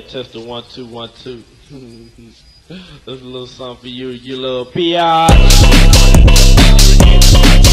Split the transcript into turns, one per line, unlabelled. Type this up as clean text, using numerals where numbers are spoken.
test the 1 2 1 2. That's a little something for you, you little biatch.